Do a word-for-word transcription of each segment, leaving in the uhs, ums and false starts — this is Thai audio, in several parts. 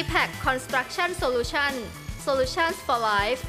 แพค Construction Solution Solutions for Life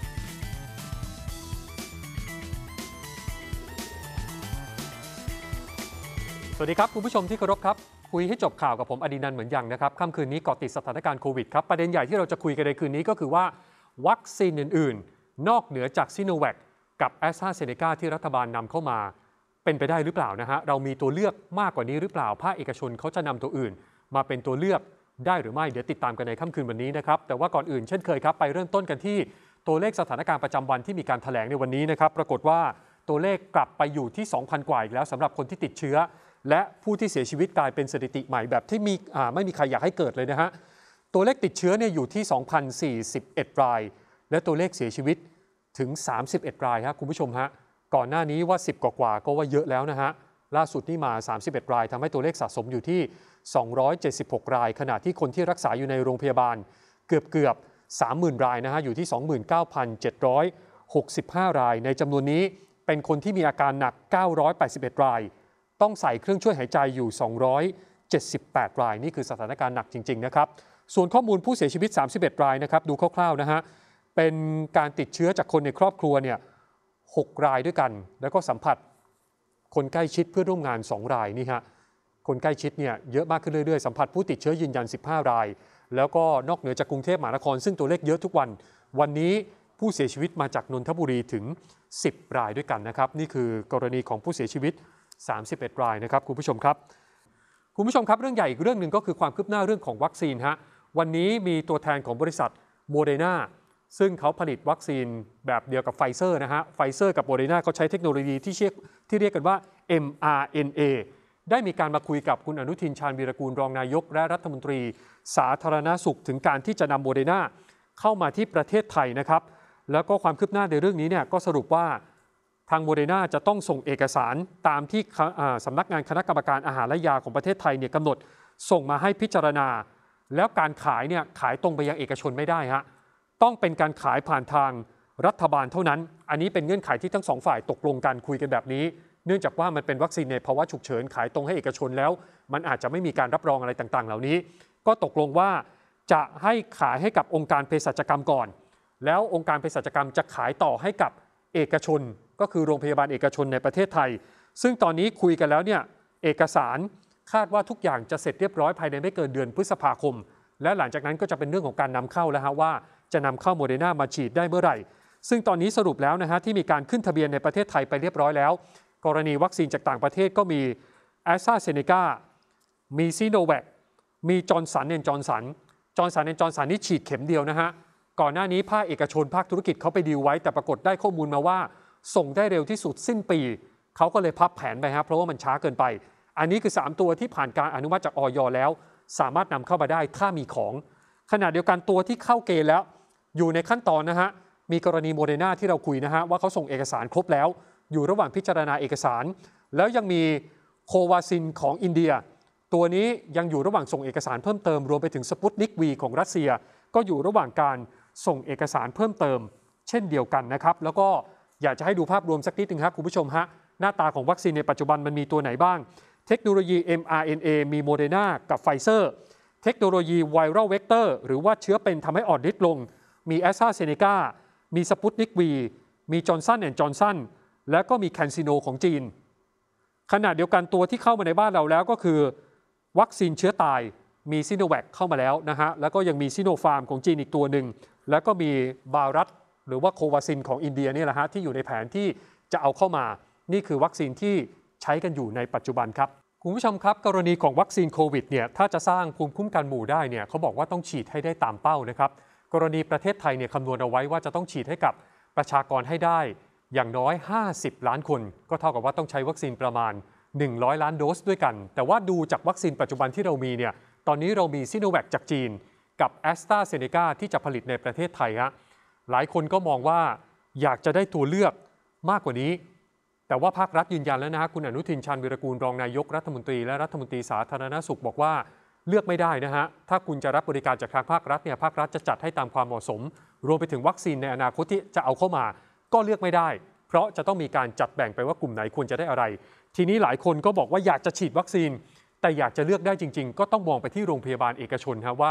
สวัสดีครับคุณผู้ชมที่เคารพครับคุยให้จบข่าวกับผมอดินันท์เหมือนอย่างนะครับค่ำคืนนี้เกาะติดสถานการณ์โควิดครับประเด็นใหญ่ที่เราจะคุยกันในคืนนี้ก็คือว่าวัคซีนอื่นๆนอกเหนือจากซิโนแวคกับแอสตราเซเนกาที่รัฐบาลนำเข้ามาเป็นไปได้หรือเปล่านะฮะเรามีตัวเลือกมากกว่านี้หรือเปล่าภาคเอกชนเขาจะนำตัวอื่นมาเป็นตัวเลือกได้หรือไม่เดี๋ยวติดตามกันในค่ำคืนวันนี้นะครับแต่ว่าก่อนอื่นเช่นเคยครับไปเริ่มต้นกันที่ตัวเลขสถานการณ์ประจำวันที่มีการแถลงในวันนี้นะครับปรากฏว่าตัวเลขกลับไปอยู่ที่ สองพัน กว่าอีกแล้วสำหรับคนที่ติดเชื้อและผู้ที่เสียชีวิตกลายเป็นสถิติใหม่แบบที่มีไม่มีใครอยากให้เกิดเลยนะฮะตัวเลขติดเชื้อเนี่ยอยู่ที่ สองพันสี่สิบเอ็ด รายและตัวเลขเสียชีวิตถึงสามสิบเอ็ดรายครับคุณผู้ชมฮะก่อนหน้านี้ว่าสิบกว่าๆก็ว่าเยอะแล้วนะฮะล่าสุดนี่มาสามสิบเอ็ดรายทำให้ตัวเลขสะสมอยู่ที่สองร้อยเจ็ดสิบหกรายขณะที่คนที่รักษาอยู่ในโรงพยาบาลเกือบเกือบ สามหมื่น รายนะฮะอยู่ที่ สองหมื่นเก้าพันเจ็ดร้อยหกสิบห้า รายในจำนวนนี้เป็นคนที่มีอาการหนักเก้าร้อยแปดสิบเอ็ดรายต้องใส่เครื่องช่วยหายใจอยู่สองร้อยเจ็ดสิบแปดรายนี่คือสถานการณ์หนักจริงๆนะครับส่วนข้อมูลผู้เสียชีวิตสามสิบเอ็ดรายนะครับดูคร่าวๆนะฮะเป็นการติดเชื้อจากคนในครอบครัวเนี่ยหกรายด้วยกันแล้วก็สัมผัสคนใกล้ชิดเพื่อนร่วมงานสองรายนี่ฮะคนใกล้ชิดเนี่ยเยอะมากขึ้นเรื่อยๆสัมผัสผู้ติดเชื้อยืนยันสิบห้ารายแล้วก็นอกเหนือจากกรุงเทพมหานครซึ่งตัวเลขเยอะทุกวันวันนี้ผู้เสียชีวิตมาจากนนทบุรีถึงสิบรายด้วยกันนะครับนี่คือกรณีของผู้เสียชีวิตสามสิบเอ็ดรายนะครับคุณผู้ชมครับคุณผู้ชมครับเรื่องใหญ่อีกเรื่องหนึ่งก็คือความคืบหน้าเรื่องของวัคซีนฮะวันนี้มีตัวแทนของบริษัทโมเดอร์นาซึ่งเขาผลิตวัคซีนแบบเดียวกับไฟเซอร์นะฮะไฟเซอร์กับโมเดอร์นาเขาใช้เทคโนโลยีที่เรียกที่เรียกกันว่า เอ็ม อาร์ เอ็น เอ ได้มีการมาคุยกับคุณอนุทินชาญวีรกูลรองนายกและรัฐมนตรีสาธารณสุขถึงการที่จะนำโมเดอร์นาเข้ามาที่ประเทศไทยนะครับแล้วก็ความคืบหน้าในเรื่องนี้เนี่ยก็สรุปว่าทางโมเดอร์นาจะต้องส่งเอกสารตามที่สำนักงานคณะกรรมการอาหารและยาของประเทศไทยเนี่ยกำหนดส่งมาให้พิจารณาแล้วการขายเนี่ยขายตรงไปยังเอกชนไม่ได้ฮะต้องเป็นการขายผ่านทางรัฐบาลเท่านั้นอันนี้เป็นเงื่อนไขที่ทั้งสองฝ่ายตกลงกันคุยกันแบบนี้เนื่องจากว่ามันเป็นวัคซีนในภาวะฉุกเฉินขายตรงให้เอกชนแล้วมันอาจจะไม่มีการรับรองอะไรต่างๆเหล่านี้ก็ตกลงว่าจะให้ขายให้กับองค์การเภสัชกรรมก่อนแล้วองค์การเภสัชกรรมจะขายต่อให้กับเอกชนก็คือโรงพยาบาลเอกชนในประเทศไทยซึ่งตอนนี้คุยกันแล้วเนี่ยเอกสารคาดว่าทุกอย่างจะเสร็จเรียบร้อยภายในไม่เกินเดือนพฤษภาคมและหลังจากนั้นก็จะเป็นเรื่องของการนำเข้าแล้วฮะว่าจะนำเข้าโมเดอร์นามาฉีดได้เมื่อไหร่ซึ่งตอนนี้สรุปแล้วนะฮะที่มีการขึ้นทะเบียนในประเทศไทยไปเรียบร้อยแล้วกรณีวัคซีนจากต่างประเทศก็มีแอสตราเซเนกามีซีโนแวคมีจอร์นสันแอนด์จอร์นสันจอร์นสันแอนด์จอร์นสันนี่ฉีดเข็มเดียวนะฮะก่อนหน้านี้ภาคเอกชนภาคธุรกิจเขาไปดีลไว้แต่ปรากฏได้ข้อมูลมาว่าส่งได้เร็วที่สุดสิ้นปีเขาก็เลยพับแผนไปครับเพราะว่ามันช้าเกินไปอันนี้คือสามตัวที่ผ่านการอนุมัติจากอย.แล้วสามารถนำเข้ามาได้ถ้ามีของขณะเดียวกันตัวที่เข้าเกณฑ์แล้วอยู่ในขั้นตอนนะฮะมีกรณีโมเดอร์นาที่เราคุยนะฮะว่าเขาส่งเอกสารครบแล้วอยู่ระหว่างพิจารณาเอกสารแล้วยังมีโควาซินของอินเดียตัวนี้ยังอยู่ระหว่างส่งเอกสารเพิ่มเติมรวมไปถึงสปุตนิก วี ของรัสเซียก็อยู่ระหว่างการส่งเอกสารเพิ่มเติมเช่นเดียวกันนะครับแล้วก็อยากจะให้ดูภาพรวมสักนิดนึงครับคุณผู้ชมฮะหน้าตาของวัคซีนในปัจจุบันมันมีตัวไหนบ้างเทคโนโลยี เอ็ม อาร์ เอ็น เอ มีโมเดอร์นากับไฟเซอร์เทคโนโลยีไวรัลเวกเตอร์หรือว่าเชื้อเป็นทำให้อ่อนฤทธิ์ลงมีแอสตราเซเนกามีสปุตนิก วี มีจอร์นสันแอนด์จอร์นสันและก็มีแคนซิโนของจีนขณะเดียวกันตัวที่เข้ามาในบ้านเราแล้วก็คือวัคซีนเชื้อตายมีซิโนแวคเข้ามาแล้วนะฮะแล้วก็ยังมีซิโนฟาร์มของจีนอีกตัวหนึ่งแล้วก็มีบารัตหรือว่าโควาซินของอินเดียนี่แหละฮะที่อยู่ในแผนที่จะเอาเข้ามานี่คือวัคซีนที่ใช้กันอยู่ในปัจจุบันครับคุณผู้ชมครับกรณีของวัคซีนโควิดเนี่ยถ้าจะสร้างภูมิคุ้มกันหมู่ได้เนี่ยเขาบอกว่าต้องฉีดให้ได้ตามเป้านะครับกรณีประเทศไทยเนี่ยคำนวณเอาไว้ว่าจะต้องฉีดให้กับประชากรให้ได้อย่างน้อยห้าสิบล้านคนก็เท่ากับว่าต้องใช้วัคซีนประมาณหนึ่งร้อยล้านโดสด้วยกันแต่ว่าดูจากวัคซีนปัจจุบันที่เรามีเนี่ยตอนนี้เรามีซิโนแวคจากจีนกับแอสตราเซเนกาที่จะผลิตในประเทศไทยฮะหลายคนก็มองว่าอยากจะได้ตัวเลือกมากกว่านี้แต่ว่าภาครัฐยืนยันแล้วนะฮะคุณอนุทินชาญวีรกูลรองนายกรัฐมนตรีและรัฐมนตรีสาธารณสุขบอกว่าเลือกไม่ได้นะฮะถ้าคุณจะรับบริการจากทางภาครัฐเนี่ยภาครัฐจะจัดให้ตามความเหมาะสมรวมไปถึงวัคซีนในอนาคตที่จะเอาเข้ามาก็เลือกไม่ได้เพราะจะต้องมีการจัดแบ่งไปว่ากลุ่มไหนควรจะได้อะไรทีนี้หลายคนก็บอกว่าอยากจะฉีดวัคซีนแต่อยากจะเลือกได้จริงๆก็ต้องมองไปที่โรงพยาบาลเอกชนครับว่าต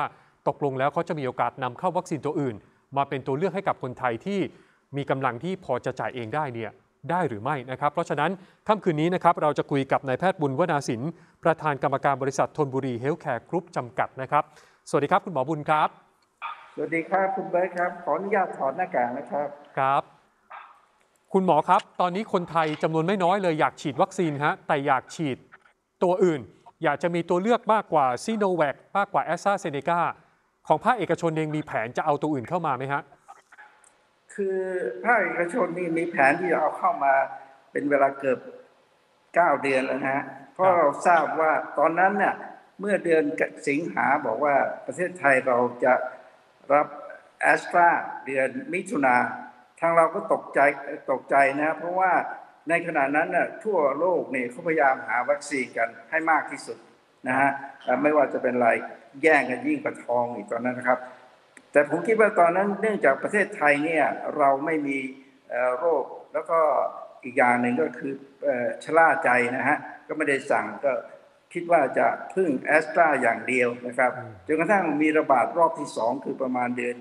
ตกลงแล้วเขาจะมีโอกาสนำเข้าวัคซีนตัวอื่นมาเป็นตัวเลือกให้กับคนไทยที่มีกำลังที่พอจะจ่ายเองได้เนี่ยได้หรือไม่นะครับเพราะฉะนั้นค่ำคืนนี้นะครับเราจะคุยกับนายแพทย์บุญวนาสินประธานกรรมการบริษัทธนบุรีเฮลท์แคร์กรุ๊ปจำกัดนะครับสวัสดีครับคุณหมอบุญครับสวัสดีครับคุณเบิร์ตครับขออนุญาตถอดหน้ากากนะครับครับคุณหมอครับตอนนี้คนไทยจำนวนไม่น้อยเลยอยากฉีดวัคซีนฮะแต่อยากฉีดตัวอื่นอยากจะมีตัวเลือกมากกว่าซีโนแวคมากกว่าแอสตราเซเนกาของภาคเอกชนเองมีแผนจะเอาตัวอื่นเข้ามาไหมฮะคือภาคเอกชนนี่มีแผนที่จะเอาเข้ามาเป็นเวลาเกือบเก้าเดือนแล้วนะฮะเพราะเราทราบว่าตอนนั้นเนี่ยเมื่อเดือนสิงหาบอกว่าประเทศไทยเราจะรับแอสตราเดือนมิถุนาทางเราก็ตกใจตกใจนะเพราะว่าในขณะนั้นน่ะทั่วโลกเนี่ยเขาพยายามหาวัคซีนกันให้มากที่สุดนะฮะไม่ว่าจะเป็นอะไรแย่งกันยิ่งกว่าทองอีกตอนนั้นนะครับแต่ผมคิดว่าตอนนั้นเนื่องจากประเทศไทยเนี่ยเราไม่มีโรคแล้วก็อีกอย่างหนึ่งก็คือชะล่าใจนะฮะก็ไม่ได้สั่งก็คิดว่าจะพึ่งแอสตราอย่างเดียวนะครับจนกระทั่งมีระบาดรอบที่สองคือประมาณเดือน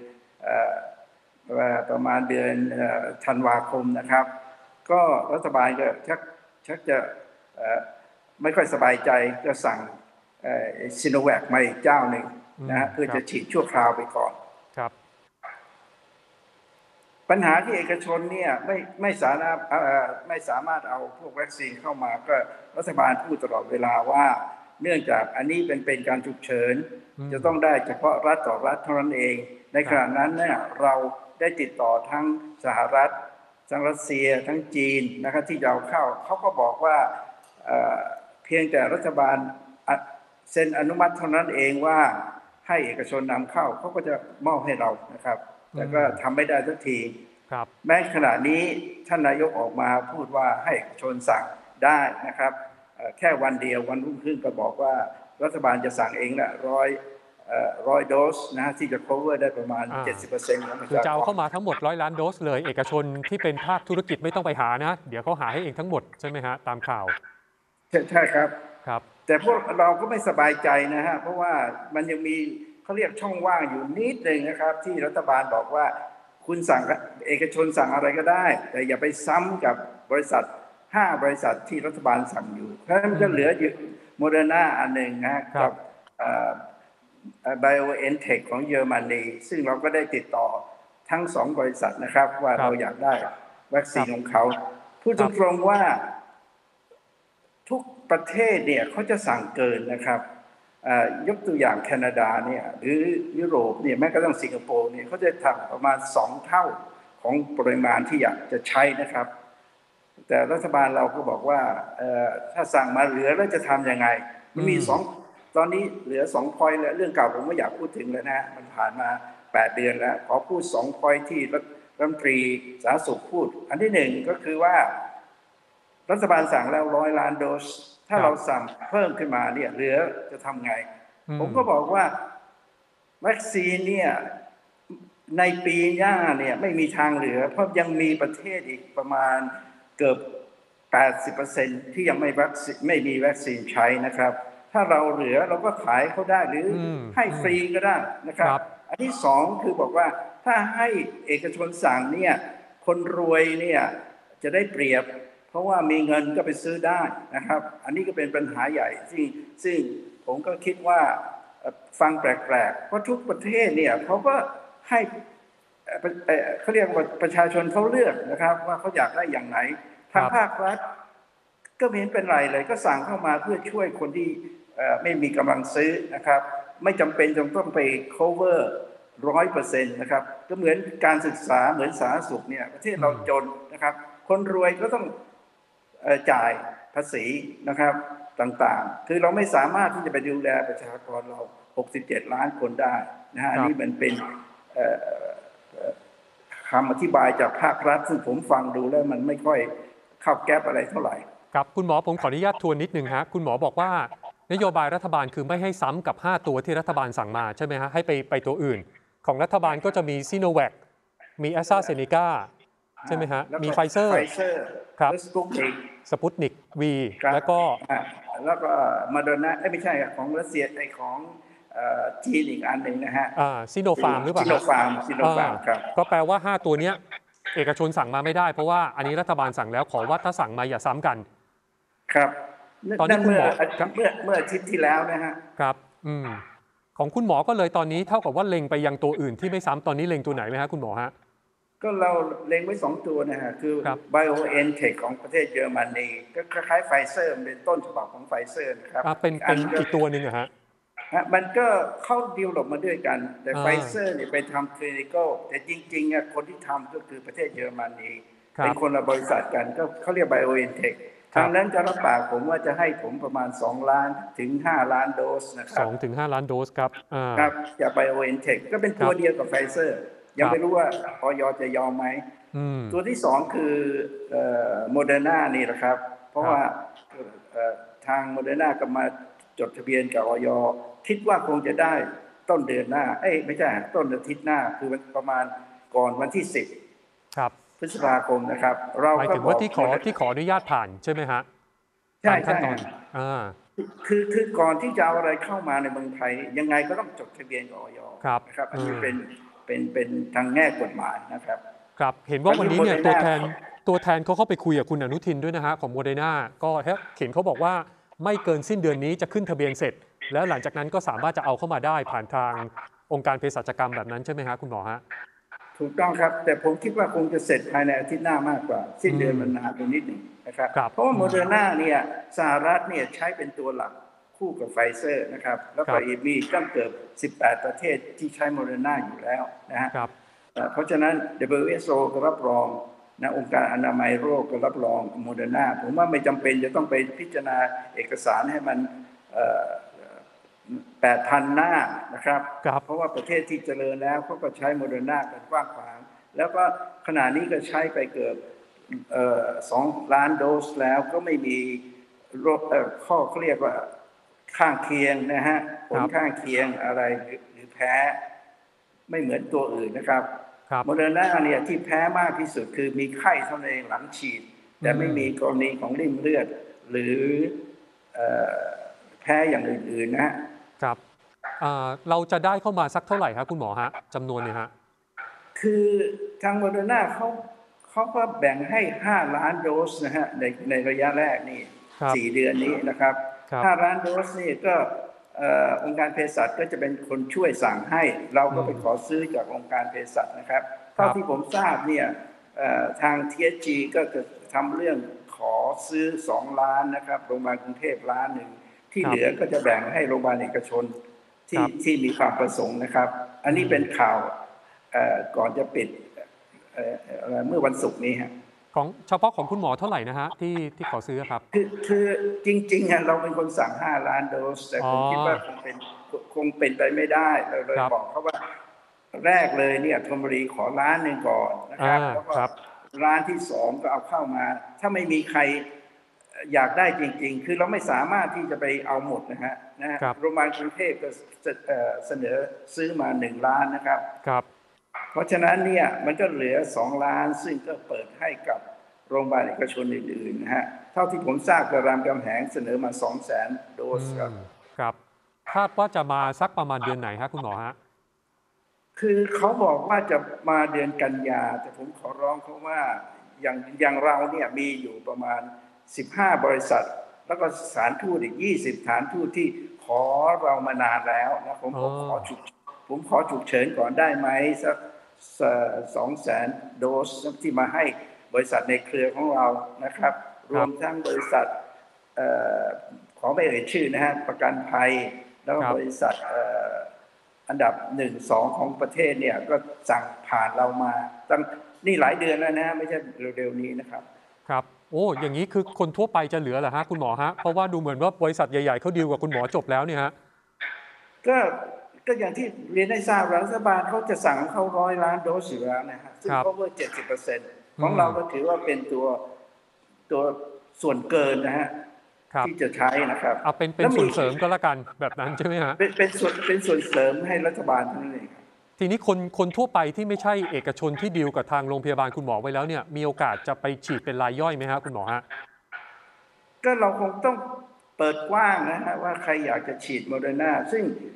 ประมาณเดือนธันวาคมนะครับก็รัฐบาลก็ชักชักจะไม่ค่อยสบายใจก็สั่งซิโนแวคมาอีกเจ้าหนึ่งนะฮะเพื่อจะฉีดชั่วคราวไปก่อนครับปัญหาที่เอกชนเนี่ยไม่ไม่สามารถไม่สามารถเอาพวกวัคซีนเข้ามาก็รัฐบาลพูดตลอดเวลาว่าเนื่องจากอันนี้เป็นเป็นการฉุกเฉินจะต้องได้เฉพาะรัฐต่อรัฐเท่านั้นเองในขณะนั้นเนี่ยเราได้ติดต่อทั้งสหรัฐทั้งรัสเซียทั้งจีนนะครับที่จะเอาเข้าเขาก็บอกว่าเพียงแต่รัฐบาลเซ็นอนุมัติเท่านั้นเองว่าให้เอกชนนำเข้าเขาก็จะมอบให้เรานะครับแต่ก็ทำไม่ได้สักทีแม้ขณะนี้ท่านนายกออกมาพูดว่าให้เอกชนสั่งได้นะครับแค่วันเดียววันรุ่งขึ้นก็บอกว่ารัฐบาลจะสั่งเองละร้อยร้อยโดสนะที่จะ cover ได้ประมาณ เจ็ดสิบเปอร์เซ็นต์ ของประชากรคือจะเอาเข้ามาทั้งหมดร้อยล้านโดสเลยเอกชนที่เป็นภาคธุรกิจไม่ต้องไปหานะเดี๋ยวเขาหาให้เองทั้งหมดใช่ไหมฮะตามข่าวใช่ใช่ครับครับแต่พวกเราก็ไม่สบายใจนะฮะเพราะว่ามันยังมีเขาเรียกช่องว่างอยู่นิดนึงนะครับที่รัฐบาลบอกว่าคุณสั่งเอกชนสั่งอะไรก็ได้แต่อย่าไปซ้ำกับบริษัทห้าบริษัทที่รัฐบาลสั่งอยู่เพราะฉะนั้นจะเหลืออยู่โมเดอร์นาอันหนึ่งนะกับไบโอเอ็นเทคของเยอรมนีซึ่งเราก็ได้ติดต่อทั้งสองบริษัทนะครับว่าเราอยากได้วัคซีนของเขาพูดตรงๆว่าทุกประเทศเนี่ยเขาจะสั่งเกินนะครับยกตัวอย่างแคนาดาเนี่ยหรือยุโรปเนี่ยแม้กระทั่งสิงคโปร์เนี่ยเขาจะทำประมาณสองเท่าของปริมาณที่อยากจะใช้นะครับแต่รัฐบาลเราก็บอกว่าถ้าสั่งมาเหลือแล้วจะทำยังไงมันมีสองตอนนี้เหลือสองพอยต์แล้วเรื่องเก่าผมไม่อยากพูดถึงแล้วนะมันผ่านมาแปดเดือนแล้วขอพูดสองพอยต์ที่รัฐมนตรีสาธารณสุขพูดอันที่หนึ่งก็คือว่ารัฐบาลสั่งแล้วร้อยล้านโดสถ้าเราสั่งเพิ่มขึ้นมาเนี่ยเหลือจะทำไงผมก็บอกว่าวัคซีนเนี่ยในปีหน้าเนี่ยไม่มีทางเหลือเพราะยังมีประเทศอีกประมาณเกือบ แปดสิบเปอร์เซ็นต์ ที่ยังไม่วัคซีนไม่มีวัคซีนใช้นะครับถ้าเราเหลือเราก็ขายเขาได้หรือให้ฟรีก็ได้นะครับอันที่สองคือบอกว่าถ้าให้เอกชนสั่งเนี่ยคนรวยเนี่ยจะได้เปรียบเพราะว่ามีเงินก็ไปซื้อได้นะครับอันนี้ก็เป็นปัญหาใหญ่ซึ่งซึ่งผมก็คิดว่าฟังแปลกๆเพราะทุกประเทศเนี่ยเขาก็ให้เขาเรียกว่าประชาชนเขาเลือกนะครับว่าเขาอยากได้อย่างไหนทางภาครัฐก็ไม่เห็นเป็นไรเลยก็สั่งเข้ามาเพื่อช่วยคนที่ไม่มีกำลังซื้อนะครับไม่จำเป็นจงต้องไป cover ร้อยเปอร์เซ็นต์นะครับก็เหมือนการศึกษาเหมือนสาธารณสุขเนี่ยประเทศเราจนนะครับคนรวยก็ต้องจ่ายภาษีนะครับต่างๆคือเราไม่สามารถที่จะไปดูแลประชากรเราหกสิบเจ็ดล้านคนได้นะฮะอันนี้มันเป็นคำอธิบายจากภาครัฐซึ่งผมฟังดูแล้วมันไม่ค่อยเข้าแก๊ปอะไรเท่าไหร่ครับคุณหมอผมขออนุญาตทวนนิดนึงฮะคุณหมอบอกว่านโยบายรัฐบาลคือไม่ให้ซ้ำกับห้าตัวที่รัฐบาลสั่งมาใช่ไหมฮะให้ไปไปตัวอื่นของรัฐบาลก็จะมีซิโนแวคมีแอสตราเซเนกาใช่ไหมฮะมีไฟเซอร์ครับสปุตนิกวีแล้วก็แล้วก็มาโดนาไม่ใช่ของรัสเซียไอของจีนอีกอันหนึ่งนะฮะอ่าซิโนฟาร์มหรือเปล่าซิโนฟาร์มซิโนฟาร์มครับก็แปลว่าห้าตัวเนี้ยเอกชนสั่งมาไม่ได้เพราะว่าอันนี้รัฐบาลสั่งแล้วขอว่าถ้าสั่งมาอย่าซ้ำกันครับตอนนี้คุณหมอเมื่อเมื่ออาทิตย์ที่แล้วนะฮะครับอืมของคุณหมอก็เลยตอนนี้เท่ากับว่าเล็งไปยังตัวอื่นที่ไม่ซ้ำตอนนี้เล็งตัวไหนไหมฮะคุณหมอฮะก็เราเล็งไว้สองตัวนะฮะคือ BioNTech ของประเทศเยอรมนีก็คล้ายๆไฟเซอร์เป็นต้นฉบับของไฟเซอร์นะครับเป็นเป็นอีกตัวหนึ่งเหรอฮะมันก็เข้าดีลลอปมาด้วยกันแต่ไฟเซอร์เนี่ยไปทำคลินิคอลแต่จริงๆคนที่ทำก็คือประเทศเยอรมนีเป็นคนละบริษัทกันก็เขาเรียก BioNTech ทางนั้นจะรับปากผมว่าจะให้ผมประมาณสองล้านถึงห้าล้านโดสนะครับสองถึงห้าล้านโดสครับครับจาก BioNTech ก็เป็นตัวเดียวกับไฟเซอร์ยังไม่รู้ว่าอย.จะยอมไหมตัวที่สองคือโมเดอร์นานี่แหละครับเพราะว่าทางโมเดอร์นาก็มาจดทะเบียนกับอย.คิดว่าคงจะได้ต้นเดือนหน้าเอ้ยไม่ใช่ต้นอาทิตย์หน้าคือประมาณก่อนวันที่สิบครับพฤษภาคมนะครับเราหมายถึงว่าที่ขอที่ขออนุญาตผ่านใช่ไหมฮะใช่ขั้นตอนอ่าคือคือก่อนที่จะเอาอะไรเข้ามาในเมืองไทยยังไงก็ต้องจดทะเบียนกับอย.นะครับอันนี้เป็นเป็นเป็นทางแง่กฎหมายนะครับครับเห็นว่าวันนี้เนี่ยตัวแทนตัวแทนเขาเข้าไปคุยกับคุณอนุทินด้วยนะฮะของโมเดอร์นาก็เห็นเขาบอกว่าไม่เกินสิ้นเดือนนี้จะขึ้นทะเบียนเสร็จแล้วหลังจากนั้นก็สามารถจะเอาเข้ามาได้ผ่านทางองค์การเภสัชกรรมแบบนั้นใช่ไหมฮะคุณหมอฮะถูกต้องครับแต่ผมคิดว่าคงจะเสร็จภายในอาทิตย์หน้ามากกว่าสิ้นเดือนมันนานไปนิดหนึ่งนะครับเพราะว่าโมเดอร์นาเนี่ยสหรัฐเนี่ยใช้เป็นตัวหลักคู่กับไฟเซอร์นะครับแล้วก็มีตั้งเกือบสิบแปดประเทศที่ใช้โมเดอร์นาอยู่แล้วนะฮะเพราะฉะนั้น ดับเบิลยู เอช โอ ก็รับรองนะองค์การอนามัยโรคก็รับรองโมเดอร์นาผมว่าไม่จำเป็นจะต้องไปพิจารณาเอกสารให้มันแปดพันหน้านะครับเพราะว่าประเทศที่เจริญแล้วเขาก็ใช้โมเดอร์นากันกว้างขวางแล้วก็ขณะนี้ก็ใช้ไปเกือบสองล้านโดสแล้วก็ไม่มีโรคข้อเขาเรียกว่าข้างเคียงนะฮะผลข้างเคียงอะไรหรือแพ้ไม่เหมือนตัวอื่นนะครับโมเดอร์นาเนี่ยที่แพ้มากที่สุดคือมีไข้เท่านั้นเองหลังฉีดแต่ไม่มีกรณีของริ่มเลือดหรือแพ้อย่างอื่นๆนะครับเราจะได้เข้ามาสักเท่าไหร่ครับคุณหมอฮะจำนวนเนี่ยฮะคือทางโมเดอร์นาเขาเขาก็แบ่งให้ห้าล้านโดสนะฮะในในระยะแรกนี่สี่เดือนนี้นะครับห้าล้านโดสนี่ก็องค์การเภสัชก็จะเป็นคนช่วยสั่งให้เราก็ไปขอซื้อจากองค์การเภสัชนะครับเท่าที่ผมทราบเนี่ยทาง ที เอส จี ก็จะทำเรื่องขอซื้อสองล้านนะครับโรงพยาบาลกรุงเทพล้านหนึ่งที่เหลือก็จะแบ่งให้โรงพยาบาลเอกชนที่ที่มีความประสงค์นะครับอันนี้เป็นข่าวก่อนจะปิดเมื่อวันศุกร์นี้ฮะของเฉพาะของคุณหมอเท่าไหร่นะฮะที่ที่ขอซื้อครับคือคือจริงๆเราเป็นคนสั่งห้าล้านโดสแต่ผมคิดว่าคงเป็นคงเป็นไปไม่ได้เราเลยบอกเขาว่าแรกเลยเนี่ยธนบุรีขอล้านหนึ่งก่อนนะครับแล้วก็ล้านที่สองก็เอาเข้ามาถ้าไม่มีใครอยากได้จริงๆคือเราไม่สามารถที่จะไปเอาหมดนะฮะนะโรงพยาบาลกรุงเทพก็เสนอซื้อมาหนึ่งล้านนะครับครับเพราะฉะนั้นเนี่ยมันก็เหลือสองล้านซึ่งก็เปิดให้กับโรงพยาบาลเอกชนอื่นๆนะฮะเท่าที่ผมทราบรามคำแหงเสนอมา สองแสน โดสครับครับคาดว่าจะมาสักประมาณเดือนไหนฮะคุณหมอฮะคือเขาบอกว่าจะมาเดือนกันยาแต่ผมขอร้องเขาว่าอย่างอย่างเราเนี่ยมีอยู่ประมาณสิบห้าบริษัทแล้วก็สถานทูตอีกยี่สิบสถานทูตที่ขอเรามานานแล้วนะผมขอฉุกผมขอฉุกเฉินก่อนได้ไหมสักสองแสนโดสที่มาให้บริษัทในเครือของเรานะครับรวมทั้งบริษัทขอไม่เอ่ยชื่อนะฮะประกันภัยแล้วก็บริษัทอันดับหนึ่งสองของประเทศเนี่ยก็สั่งผ่านเรามาตั้งนี่หลายเดือนแล้วนะไม่ใช่เร็วๆนี้นะครับครับโอ้อย่างนี้คือคนทั่วไปจะเหลือเหรอฮะคุณหมอฮะเพราะว่าดูเหมือนว่าบริษัทใหญ่ๆเขาดีลกับคุณหมอจบแล้วเนี่ยฮะก็ก็อย่างที่เรียนให้ทราบรัฐบาลเขาจะสั่งเขาร้อยล้านโดสอยู่แล้วนะฮะซึ่ง cover เจ็ดสิบเปอร์เซ็นต์ของเราก็ถือว่าเป็นตัวตัวส่วนเกินนะฮะที่จะใช้นะครับเอาเป็นเป็นส่วนเสริมก็แล้วกันแบบนั้นใช่ไหมฮะเป็นเป็นส่วนเป็นส่วนเสริมให้รัฐบาลนั่นเองทีนี้คนคนทั่วไปที่ไม่ใช่เอกชนที่ดีลกับทางโรงพยาบาลคุณหมอไว้แล้วเนี่ยมีโอกาสจะไปฉีดเป็นรายย่อยไหมฮะคุณหมอฮะก็เราคงต้องเปิดกว้างนะฮะว่าใครอยากจะฉีดโมเดอร์นาซึ่ง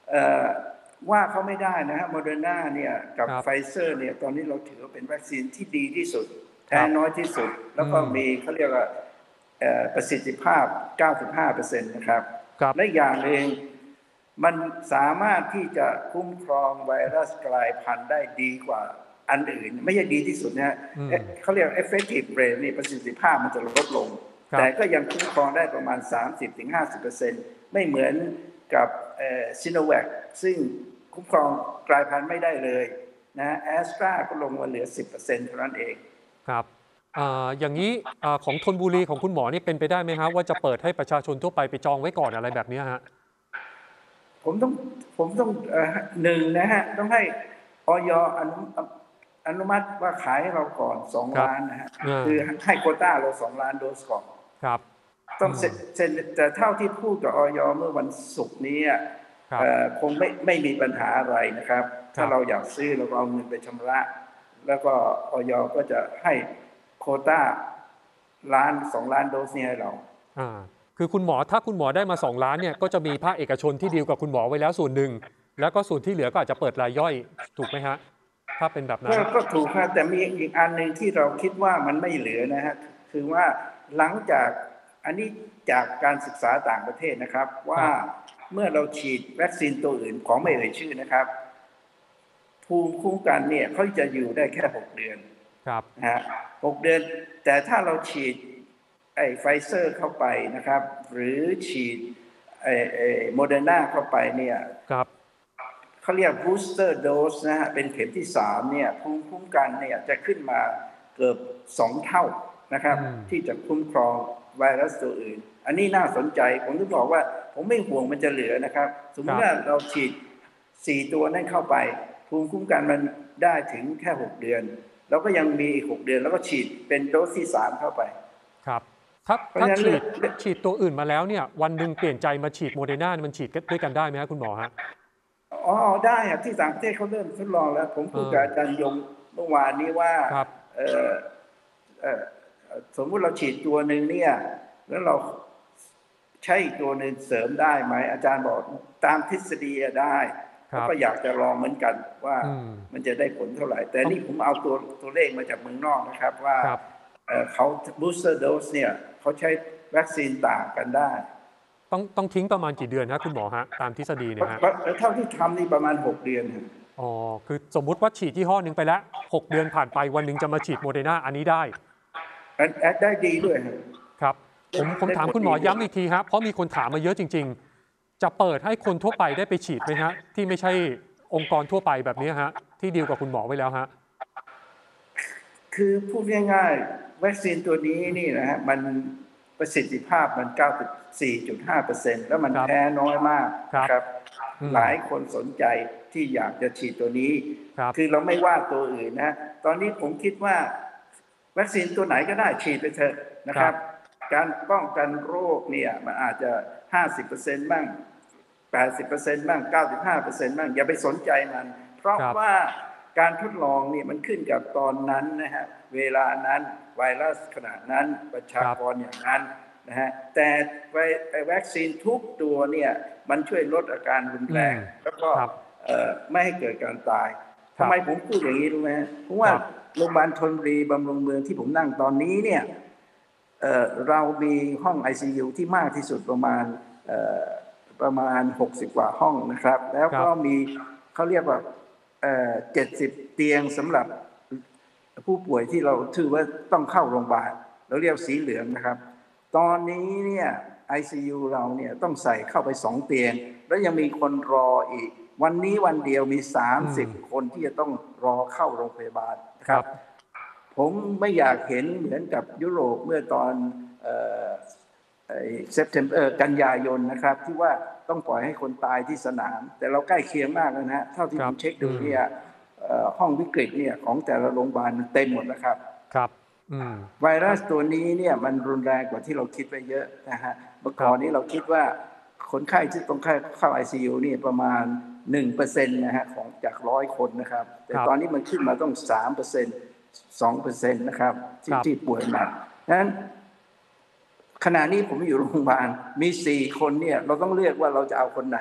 ว่าเขาไม่ได้นะฮะโมเดอร์นาเนี่ยกับครับไฟเซอร์เนี่ยตอนนี้เราถือว่าเป็นวัคซีนที่ดีที่สุดแพ้น้อยที่สุด แล้วก็มีเขาเรียกว่าประสิทธิภาพ เก้าสิบห้าเปอร์เซ็นต์ นะครับครับและอย่างหนึ่งมันสามารถที่จะคุ้มครองไวรัสกลายพันธุ์ได้ดีกว่าอันอื่นไม่ใช่ดีที่สุดนะฮะเขาเรียก effective rate นี่ประสิทธิภาพมันจะลดลงแต่ก็ยังคุ้มครองได้ประมาณ สามสิบถึงห้าสิบเปอร์เซ็นต์ ไม่เหมือนกับซิโนแวคซึ่งคุ้มครองกลายพันธุ์ไม่ได้เลยนะแอสตราก็ลงมาเหลือ สิบเปอร์เซ็นต์ เท่านั้นเองครับ อ, อย่างนี้ของธนบุรีของคุณหมอนี่เป็นไปได้ไหมครับว่าจะเปิดให้ประชาชนทั่วไปไปจองไว้ก่อนอะไรแบบนี้ฮะผมต้องผมต้องหนึ่งนะฮะต้องให้อย อนุอนุมัติว่าขายให้เราก่อนสองล้านนะฮะคือให้โควต้าเราสองล้านโดสก่อนครับต้องเซ็นแต่เท่าที่พูดกับอย เมื่อวันศุกร์นี้คงไม่ไม่มีปัญหาอะไรนะครับถ้าเราอยากซื้อเราเอาเงินไปชำระแล้วก็อย ก็จะให้โควต้าล้านสองล้านโดสนี้ให้เราอ่าคือคุณหมอถ้าคุณหมอได้มาสองล้านเนี่ยก็จะมีภาคเอกชนที่ดีลกับคุณหมอไว้แล้วส่วนหนึ่งแล้วก็ส่วนที่เหลือก็อาจจะเปิดรายย่อยถูกไหมฮะถ้าเป็นแบบนั้นก็ถูกครับแต่มีอีกอันหนึ่งที่เราคิดว่ามันไม่เหลือนะฮะคือว่าหลังจากอันนี้จากการศึกษาต่างประเทศนะครับว่าเมื่อเราฉีดวัคซีนตัวอื่นของไม่เอ่ยชื่อนะครับภูมิคุ้มกันเนี่ยเขาจะอยู่ได้แค่หกเดือนครับนะฮะหกเดือนแต่ถ้าเราฉีดไอ้ไฟเซอร์เข้าไปนะครับหรือฉีดไอ้ไอ้โมเดอร์นาเข้าไปเนี่ยครับเขาเรียก booster dose นะฮะเป็นเข็มที่สามเนี่ยภูมิคุ้มกันเนี่ยจะขึ้นมาเกือบสองเท่านะครับที่จะคุ้มครองไวรัสตัวอื่นอันนี้น่าสนใจผมต้องบอกว่าผมไม่ห่วงมันจะเหลือนะครับสมมติว่าเราฉีดสี่ตัวนั้นเข้าไปภูมิคุ้มกันมันได้ถึงแค่หกเดือนแล้วก็ยังมีอีกหกเดือนแล้วก็ฉีดเป็นโดสที่สามเข้าไปครับถ้าถ้าฉีดฉีดตัวอื่นมาแล้วเนี่ยวันหนึ่งเปลี่ยนใจมาฉีดโมเดอร์นามันฉีดด้วยกันได้ไหมครับคุณหมอฮะอ๋อได้ครับที่ต่างประเทศเขาเริ่มทดลองแล้วผมพูดกับอาจารย์ยงเมื่อวานนี้ว่าเออเออสมมุติเราฉีดตัวหนึ่งเนี่ยแล้วเราใช้อีกตัวหนึ่งเสริมได้ไหมอาจารย์บอกตามทฤษฎีได้ก็อยากจะลองเหมือนกันว่ามันจะได้ผลเท่าไหร่แต่นี่ผมเอาตัวตัวเลขมาจากเมืองนอกนะครับว่าเขา booster dose เนี่ยเขาใช้วัคซีนต่างกันได้ต้องต้องทิ้งประมาณกี่เดือนนะคุณหมอฮะตามทฤษฎีเนี่ยฮะเท่าที่ทำนี่ประมาณหกเดือนอ๋อคือสมมุติว่าฉีดยี่ห้อหนึ่งไปแล้วหกเดือนผ่านไปวันหนึ่งจะมาฉีดโมเดอร์นาอันนี้ได้ได้ดีด้วยครับผมผมถามคุณหมอย้ำอีกทีครับเพราะมีคนถามมาเยอะจริงๆจะเปิดให้คนทั่วไปได้ไปฉีดไหมฮะที่ไม่ใช่องค์กรทั่วไปแบบนี้ฮะที่ดีลกับคุณหมอไว้แล้วฮะคือพูดง่ายๆวัคซีนตัวนี้นี่นะฮะมันประสิทธิภาพมัน เก้าสิบสี่จุดห้าเปอร์เซ็นต์ แล้วมันแพ้น้อยมากครับหลายคนสนใจที่อยากจะฉีดตัวนี้คือเราไม่ว่าตัวอื่นนะตอนนี้ผมคิดว่าวัคซีนตัวไหนก็ได้ฉีดไปเถอะนะครับการป้องกันโรคเนี่ยมันอาจจะ ห้าสิบเปอร์เซ็นต์ บ้าง แปดสิบเปอร์เซ็นต์ บ้าง เก้าสิบห้าเปอร์เซ็นต์ บ้างอย่าไปสนใจมันเพราะว่าการทดลองนี่มันขึ้นกับตอนนั้นนะฮะเวลานั้นไวรัสขนาดนั้นประชากรอย่างนั้นนะฮะแต่วัคซีนทุกตัวเนี่ยมันช่วยลดอาการรุนแรงแล้วก็ไม่ให้เกิดการตายทำไมผมพูดอย่างนี้รู้ไหมเพราะว่าโรงพยาบาลธนบุรีบำรุงเมืองที่ผมนั่งตอนนี้เนี่ยเอ่อเรามีห้อง ไอ ซี ยู ที่มากที่สุดประมาณเอ่อประมาณหกสิบกว่าห้องนะครับแล้วก็มีเขาเรียกว่าเอ่อเจ็ดสิบเตียงสำหรับผู้ป่วยที่เราถือว่าต้องเข้าโรงพยาบาลเราเรียกสีเหลืองนะครับตอนนี้เนี่ย ไอ ซี ยู เราเนี่ยต้องใส่เข้าไปสองเตียงแล้วยังมีคนรออีกวันนี้วันเดียวมีสามสิบคนที่จะต้องรอเข้าโรงพยาบาลครับผมไม่อยากเห็นเหมือนกับยุโรปเมื่อตอนเอ่อเซปเทมเบอร์กันยายนนะครับที่ว่าต้องปล่อยให้คนตายที่สนามแต่เราใกล้เคียงมากแล้วนะฮะเท่าที่ผมเช็คดูเนี่ยห้องวิกฤตเนี่ยของแต่ละโรงพยาบาลเต็มหมดแล้วครับครับไวรัสตัวนี้เนี่ยมันรุนแรงกว่าที่เราคิดไปเยอะนะฮะเมื่อก่อนนี้เราคิดว่าคนไข้ที่ต้องเข้า ไอ ซี ยู นี่ประมาณ หนึ่งเปอร์เซ็นต์ นะฮะของจากร้อยคนนะครับแต่ตอนนี้มันขึ้นมาต้อง สามเปอร์เซ็นต์ สองเปอร์เซ็นต์ นะครับที่ที่ป่วยหนักนั้นขณะนี้ผมอยู่โรงพยาบาลมีสี่คนเนี่ยเราต้องเลือกว่าเราจะเอาคนไหน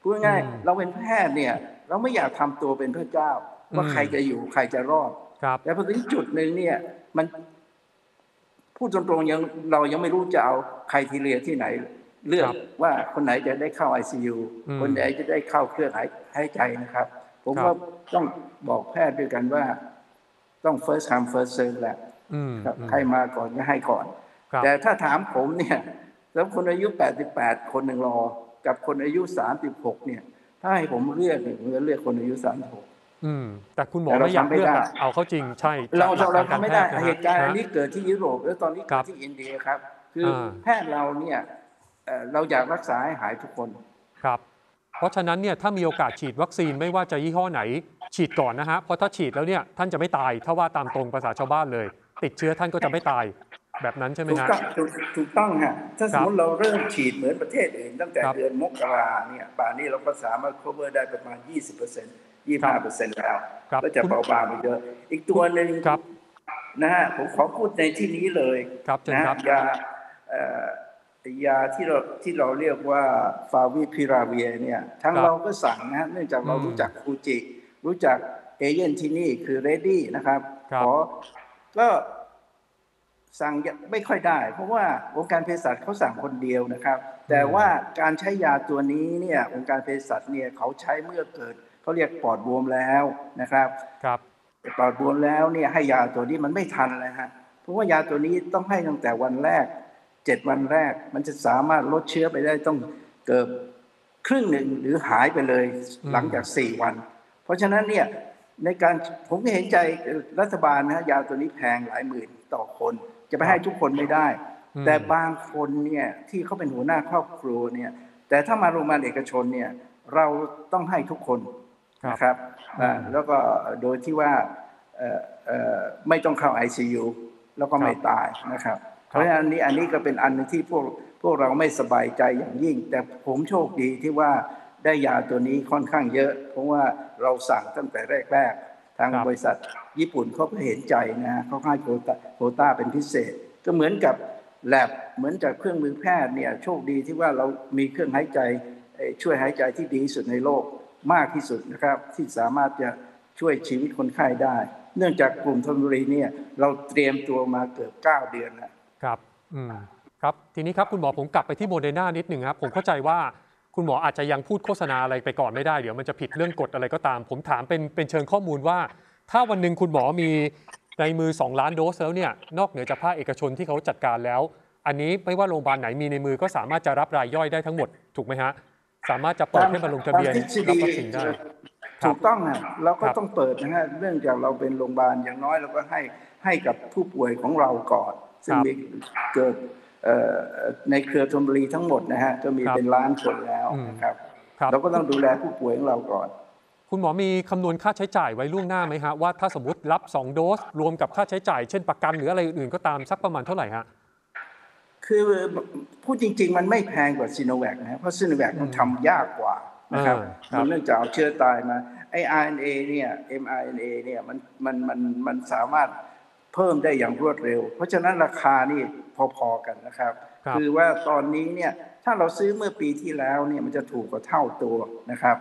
พูดง่ายๆเราเป็นแพทย์เนี่ยเราไม่อยากทำตัวเป็นพระเจ้าว่าใครจะอยู่ใครจะรอดแต่พอถึงจุดหนึ่งเนี่ยมันพูดตรงๆยังเรายังไม่รู้จะเอาใครทีเรียที่ไหนเลือกว่าคนไหนจะได้เข้า ไอ ซี ยู คนไหนจะได้เข้าเครื่องหายใจนะครับผมว่าต้องบอกแพทย์ด้วยกันว่าต้อง first come first serve แหละใครมาก่อนก็ให้ก่อนแต่ถ้าถามผมเนี่ยแล้วคนอายุแปดสิบแปดคนหนึ่งรอกับคนอายุสามสิบหกเนี่ยถ้าให้ผมเลือกเนี่ยผมจะเลือกคนอายุสามสิบหกอืมแต่คุณหมอไม่อยากเลือกเอาเข้าจริงใช่เราเราทำไม่ได้เหตุการณ์อันนี้เกิดที่ยุโรปแล้วตอนนี้เกิดที่อินเดียครับคือแพทย์เราเนี่ยเราอยากรักษาให้หายทุกคนครับเพราะฉะนั้นเนี่ยถ้ามีโอกาสฉีดวัคซีนไม่ว่าจะยี่ห้อไหนฉีดก่อนนะฮะเพราะถ้าฉีดแล้วเนี่ยท่านจะไม่ตายถ้าว่าตามตรงภาษาชาวบ้านเลยติดเชื้อท่านก็จะไม่ตายแบบนั้นใช่ไหมฮะถูกต้องฮะถ้าสมมติเราเริ่มฉีดเหมือนประเทศอื่นตั้งแต่เดือนมกราเนี่ยป่านนี้เราก็สามารถ cover ได้ประมาณ ยี่สิบเปอร์เซ็นต์ ยี่สิบห้าเปอร์เซ็นต์ แล้วก็จะเบาบางไปเยอะอีกตัวหนึ่งนะฮะผมขอพูดในที่นี้เลยนะยายาที่เราที่เราเรียกว่าฟาวิพิราเวียเนี่ยทั้งเราก็สั่งนะฮะเนื่องจากเรารู้จักฟูจิรู้จักเอเจนต์ที่นี่คือเรดดี้นะครับขอก็สั่งไม่ค่อยได้เพราะว่าองค์การเภสัชเขาสั่งคนเดียวนะครับแต่ว่าการใช้ยาตัวนี้เนี่ยองค์การเภสัชเนี่ยเขาใช้เมื่อเกิดเขาเรียกปอดบวมแล้วนะครับครับปอดบวมแล้วเนี่ยให้ยาตัวนี้มันไม่ทันเลยฮะเพราะว่ายาตัวนี้ต้องให้ตั้งแต่วันแรกเจ็ดวันแรกมันจะสามารถลดเชื้อไปได้ต้องเกือบครึ่งหนึ่งหรือหายไปเลยหลังจากสี่วันเพราะฉะนั้นเนี่ยในการผมก็เห็นใจรัฐบาลนะยาตัวนี้แพงหลายหมื่นต่อคนจะไปให้ทุกคนไม่ได้แต่บางคนเนี่ยที่เขาเป็นหัวหน้าครอบครัวเนี่ยแต่ถ้ามาโรงพยาบาลเอกชนเนี่ยเราต้องให้ทุกคนนะครับแล้วก็โดยที่ว่าไม่ต้องเข้า ไอ ซี ยู แล้วก็ไม่ตายนะครับเพราะฉะนั้นอันนี้อันนี้ก็เป็นอันนึงที่พวกพวกเราไม่สบายใจอย่างยิ่งแต่ผมโชคดีที่ว่าได้ยาตัวนี้ค่อนข้างเยอะเพราะว่าเราสั่งตั้งแต่แรกๆทางบริษัทญี่ปุ่นเขาก็เห็นใจนะเขาให้โควต้าโควต้าเป็นพิเศษก็เหมือนกับแลบเหมือนกับเครื่องมือแพทย์เนี่ยโชคดีที่ว่าเรามีเครื่องหายใจช่วยหายใจที่ดีที่สุดในโลกมากที่สุดนะครับที่สามารถจะช่วยชีวิตคนไข้ได้เนื่องจากกลุ่มธนบุรีเนี่ยเราเตรียมตัวมาเกือบเก้าเดือนแล้วครับอืมครับทีนี้ครับคุณหมอผมกลับไปที่โมเดอร์นานิดหนึ่งครับผมเข้าใจว่าคุณหมออาจจะยังพูดโฆษณาอะไรไปก่อนไม่ได้เดี๋ยวมันจะผิดเรื่องกฎอะไรก็ตามผมถามเป็นเป็นเชิงข้อมูลว่าถ้าวันหนึ่งคุณหมอมีในมือสองล้านโดสแล้วเนี่ยนอกเหนือจากภาคเอกชนที่เขาจัดการแล้วอันนี้ไม่ว่าโรงพยาบาลไหนมีในมือก็สามารถจะรับรายย่อยได้ทั้งหมดถูกไหมฮะสามารถจะเปิดให้มาลงทะเบียนรับวัคซีนได้ถูกต้องนะเราก็ต้องเปิดนะฮะเรื่องจากเราเป็นโรงพยาบาลอย่างน้อยเราก็ให้ให้กับผู้ป่วยของเราก่อนซึ่งมีเกิดในเครือธนบุรีทั้งหมดนะฮะก็มีเป็นล้านคนแล้วนะครับเราก็ต้องดูแลผู้ป่วยของเราก่อนคุณหมอมีคำนวณค่าใช้จ่ายไว้ล่วงหน้าไหมฮะว่าถ้าสมมติรับสองโดสรวมกับค่าใช้จ่ายเช่นประกันหรืออะไรอื่นก็ตามสักประมาณเท่าไหร่ฮะคือพูดจริงๆมันไม่แพงกว่าซีโนแวคนะเพราะซีโนแวคมันทำยากกว่านะครับเนื่องจากเอาเชื้อตายมาไอ อาร์ เอ็น เอ เนี่ย เอ็ม อาร์ เอ็น เอ เนี่ยมันมันมันมันสามารถเพิ่มได้อย่างรวดเร็วเพราะฉะนั้นราคานี่พอๆกันนะครับคือว่าตอนนี้เนี่ยถ้าเราซื้อเมื่อปีที่แล้วเนี่ยมันจะถูกกว่าเท่าตัวนะครับ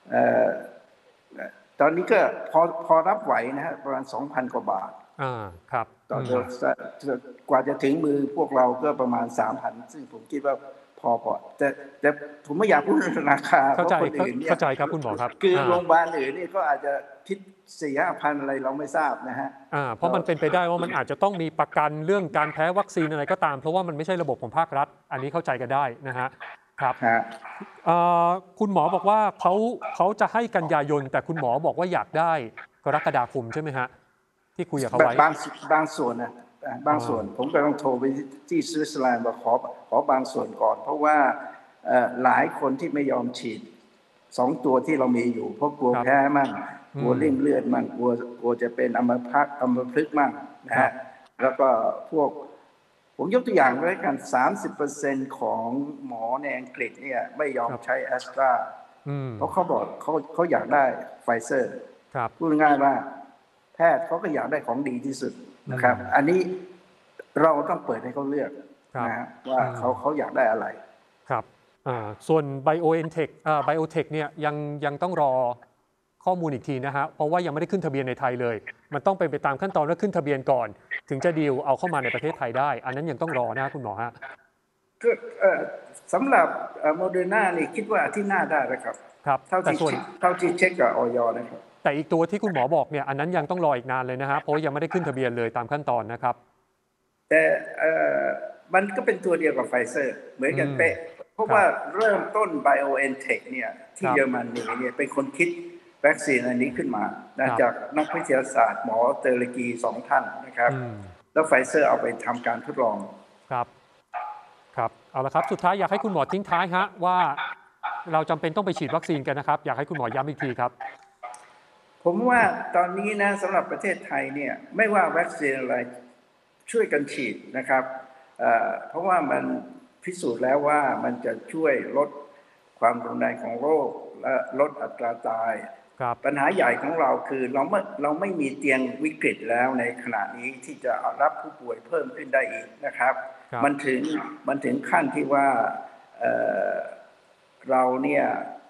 ตอนนี้ก็พอพอรับไหวนะฮะประมาณ สองพัน กว่าบาทอ่าครับต่อเดือนกว่าจะถึงมือพวกเราก็ประมาณ สามพัน ซึ่งผมคิดว่าพอพอแต่แต่ผมไม่อยากพูดราคาเพราะคนอื่นเนี่ยเข้าใจครับคุณหมอครับคือโรงพยาบาลอื่นนี่ก็อาจจะคิด สี่ห้าพัน อะไรเราไม่ทราบนะฮะอ่าเพราะมันเป็นไปได้ว่ามันอาจจะต้องมีประกันเรื่องการแพ้วัคซีนอะไรก็ตามเพราะว่ามันไม่ใช่ระบบของภาครัฐอันนี้เข้าใจกันได้นะฮะครับคุณหมอบอกว่าเขาเขาจะให้กันยายนแต่คุณหมอบอกว่าอยากได้กรกฎาคมใช่ไหมฮะที่คุยกับเขาไว้บางบางส่วนนะบางส่วนผมก็ต้องโทรไปที่สวิตเซอร์แลนด์บอกขอขอบางส่วนก่อนเพราะว่าหลายคนที่ไม่ยอมฉีดสองตัวที่เรามีอยู่เพราะกลัวแพ้มั่งกลัวริ่มเลือดมั่งกลัวกลัวจะเป็นอัมพาตอัมพฤกษ์มั่งนะฮะแล้วก็พวกผมยกตัวอย่างไว้กัน สามสิบเปอร์เซ็นต์ ของหมอในอังกฤษเนี่ยไม่ยอมใช้แอสตราเพราะเขาบอกเขาเขาอยากได้ไฟเซอร์พูดง่ายว่าแพทย์เขาก็อยากได้ของดีที่สุดนะครับอันนี้เราต้องเปิดให้เขาเลือกนะว่าเขาเขาอยากได้อะไรครับอ่าส่วน BioNTech อ่า Biotech เนี่ยยังยังต้องรอข้อมูลอีกทีนะฮะเพราะว่ายังไม่ได้ขึ้นทะเบียนในไทยเลยมันต้องไปไปตามขั้นตอนว่าขึ้นทะเบียนก่อนถึงจะดีลเอาเข้ามาในประเทศไทยได้อันนั้นยังต้องรอนะคุณหมอฮะก็สำหรับโมเดอร์นานี่คิดว่าอาที่หน้าได้แล้วครับครับเท่าที่เท่าที่เช็คกับออยนะครับแต่อีกตัวที่คุณหมอบอกเนี่ยอันนั้นยังต้องรออีกนานเลยนะฮะเพราะยังไม่ได้ขึ้นทะเบียนเลยตามขั้นตอนนะครับแต่มันก็เป็นตัวเดียวกับไฟเซอร์เหมือนกันเป๊ะเพราะว่าเริ่มต้น BioNTech เนี่ยที่เยอรมนีเนี่ยเป็นคนคิดวัคซีนอันนี้ขึ้นมาจากนักวิทยาศาสตร์หมอเตอร์กีสองท่านนะครับแล้วไฟเซอร์เอาไปทำการทดลองครับครับเอาละครับสุดท้ายอยากให้คุณหมอทิ้งท้ายฮะว่าเราจำเป็นต้องไปฉีดวัคซีนกันนะครับอยากให้คุณหมอย้ำอีกทีครับผมว่าตอนนี้นะสำหรับประเทศไทยเนี่ยไม่ว่าวัคซีนอะไรช่วยกันฉีดนะครับเอ่อเพราะว่ามันพิสูจน์แล้วว่ามันจะช่วยลดความรุนแรงของโรคและลดอัตราตายปัญหาใหญ่ของเราคือเราไม่เราไม่มีเตียงวิกฤตแล้วในขณะนี้ที่จะรับผู้ป่วยเพิ่มขึ้นได้อีกนะครับมันถึงมันถึงขั้นที่ว่าเอ่อเราเนี่ย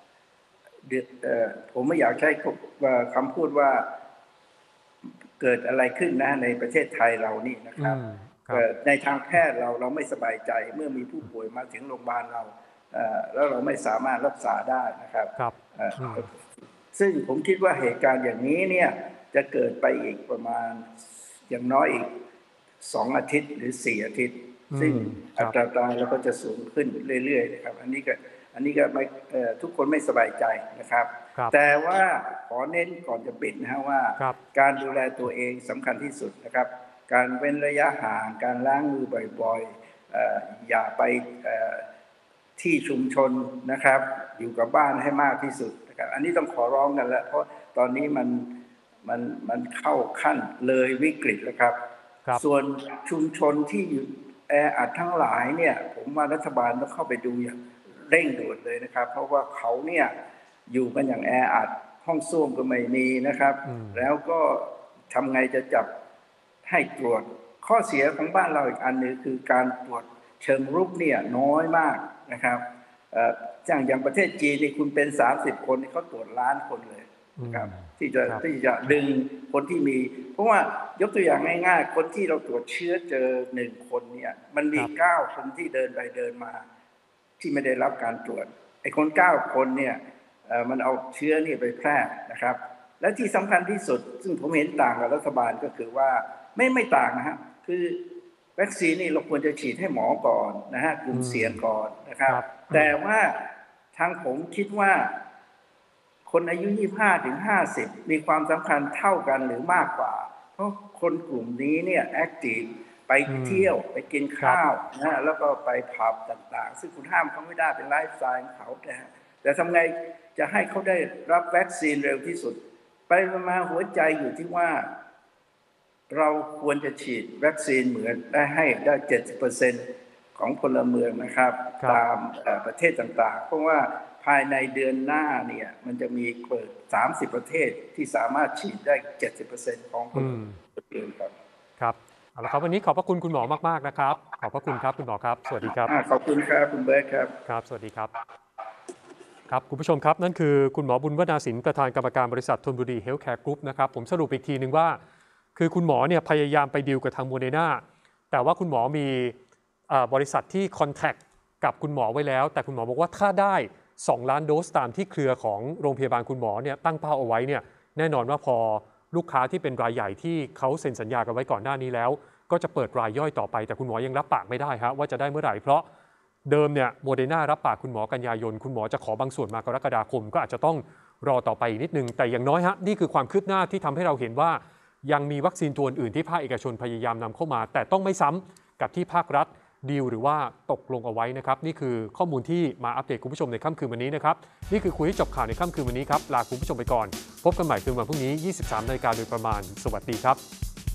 ผมไม่อยากใช้คำพูดว่าเกิดอะไรขึ้นนะในประเทศไทยเรานี่นะครับในทางแพทย์เราเราไม่สบายใจเมื่อมีผู้ป่วยมาถึงโรงพยาบาลเราแล้วเราไม่สามารถรักษาได้นะครับซึ่งผมคิดว่าเหตุการณ์อย่างนี้เนี่ยจะเกิดไปอีกประมาณอย่างน้อยอีกสองอาทิตย์หรือสี่อาทิตย์ซึ่งอัตราตายเราก็จะสูงขึ้นเรื่อยๆนะครับอันนี้ก็อันนี้ก็ไม่ทุกคนไม่สบายใจนะครับแต่ว่าขอเน้นก่อนจะปิดนะฮะว่าการดูแลตัวเองสำคัญที่สุดนะครับการเว้นระยะห่างการล้างมือบ่อยๆอย่าไปที่ชุมชนนะครับอยู่กับบ้านให้มากที่สุดนะครับอันนี้ต้องขอร้องกันแล้วเพราะตอนนี้มันมันมันเข้าขั้นเลยวิกฤตแล้วครับส่วนชุมชนที่อยู่แออัดทั้งหลายเนี่ยผมว่ารัฐบาลต้องเข้าไปดูอย่างเร่งด่วนเลยนะครับเพราะว่าเขาเนี่ยอยู่กันอย่างแออัดห้องส้วมก็ไม่มีนะครับแล้วก็ทำไงจะจับให้ตรวจข้อเสียของบ้านเราอีกอันนึงคือการตรวจเชิงรุกเนี่ยน้อยมากนะครับอย่างอย่างประเทศจีนนี่คุณเป็นสามสิบคนเขาตรวจล้านคนเลยนะครับที่จะที่จะดึงคนที่มีเพราะว่ายกตัวอย่างง่ายๆคนที่เราตรวจเชื้อเจอหนึ่งคนเนี่ยมันมีเก้าคนที่เดินไปเดินมาที่ไม่ได้รับการตรวจไอ้คนเก้าคนเนี่ยมันเอาเชื้อนี่ไปแพร่นะครับและที่สำคัญที่สุดซึ่งผมเห็นต่างกับรัฐบาลก็คือว่าไม่ไม่ต่างนะฮะคือวัคซีนนี่เราควรจะฉีดให้หมอก่อนนะฮะกลุ่มเสี่ยงก่อนนะครับแต่ว่าทางผมคิดว่าคนอายุยี่สิบห้าถึงห้าสิบมีความสำคัญเท่ากันหรือมากกว่าเพราะคนกลุ่มนี้เนี่ยแอคทีฟไปเที่ยวไปกินข้าวนะแล้วก็ไปผับต่างๆซึ่งคุณห้ามเขาไม่ได้เป็นไลฟ์สไตล์ของเขาแต่แต่ทำไงจะให้เขาได้รับวัคซีนเร็วที่สุดไปมาหัวใจอยู่ที่ว่าเราควรจะฉีดวัคซีนเหมือนได้ให้ได้ เจ็ดสิบเปอร์เซ็นต์ ของพลเมืองนะครับตามประเทศต่างๆเพราะว่าภายในเดือนหน้าเนี่ยมันจะมีเปิดสามสิบประเทศที่สามารถฉีดได้ เจ็ดสิบเปอร์เซ็นต์ ของพลเมืองครับครับเอาละครับวันนี้ขอบพระคุณคุณหมอมากๆนะครับขอบพระคุณครับคุณหมอครับสวัสดีครับขอบคุณครับคุณเบิร์ตครับครับสวัสดีครับครับคุณผู้ชมครับนั่นคือคุณหมอบุญวนาสินประธานกรรมการบริษัทธนบุรีเฮลท์แคร์กรุ๊ปนะครับผมสรุปอีกทีนึงว่าคือคุณหมอเนี่ยพยายามไปดีลกับทางโมเดอร์นาแต่ว่าคุณหมอมีบริษัทที่คอนแทคกับคุณหมอไว้แล้วแต่คุณหมอบอกว่าถ้าได้สองล้านโดสตามที่เครือของโรงพยาบาลคุณหมอเนี่ยตั้งเป้าเอาไว้เนี่ยแน่นอนว่าพอลูกค้าที่เป็นรายใหญ่ที่เขาเซ็นสัญญากันไว้ก่อนหน้านี้แล้วก็จะเปิดรายย่อยต่อไปแต่คุณหมอยังรับปากไม่ได้ฮะว่าจะได้เมื่อไหร่เพราะเดิมเนี่ยโมเดอร์นารับปากคุณหมอกันยายนคุณหมอจะขอบางส่วนมากรกฎาคมก็อาจจะต้องรอต่อไปอีกนิดนึงแต่อย่างน้อยฮะนี่คือความคืบหน้าที่ทำให้เราเห็นว่ายังมีวัคซีนตัวอื่นที่ภาคเอกชนพยายามนำเข้ามาแต่ต้องไม่ซ้ำกับที่ภาครัฐดีลหรือว่าตกลงเอาไว้นะครับนี่คือข้อมูลที่มาอัปเดตคุณผู้ชมในค่ำคืนวันนี้นะครับนี่คือคุยให้จบข่าวในค่ำคืนวันนี้ครับลาคุณผู้ชมไปก่อนพบกันใหม่คืนวันพรุ่งนี้ ยี่สิบสามนาฬิกาโดยประมาณสวัสดีครับ